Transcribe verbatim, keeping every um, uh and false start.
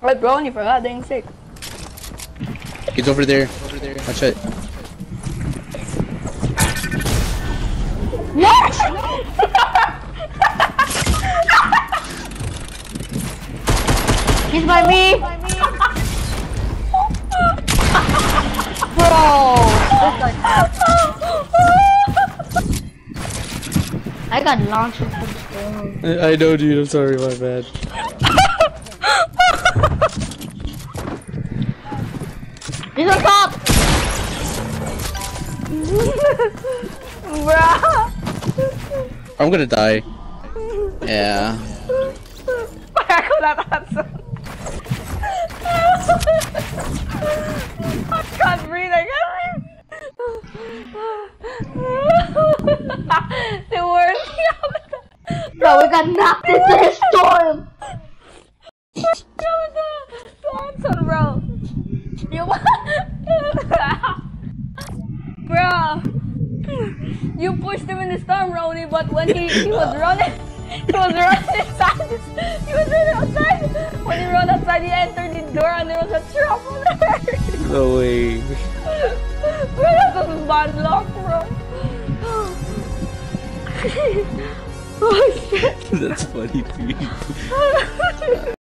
Wait, Brony, for God dang sake. He's over there. Over there. Watch it. Yes! He's by me! Bro! I got launched from the phone. I know, dude. I'm sorry, my bad. He's on top! Bruh! I'm gonna die. Yeah. Kaya ko natasan. I can't breathe, I can't breathe. The worst thing happened. Bro, we got knocked into the storm. Johnson, bro. You Bro. You pushed him in the storm, Ronnie, but when he, he was running, he was running inside. He was running outside. When he ran outside, he entered the door and there was a trap on there. No way. Bro, that was bad luck, bro. Oh shit. That's funny, dude.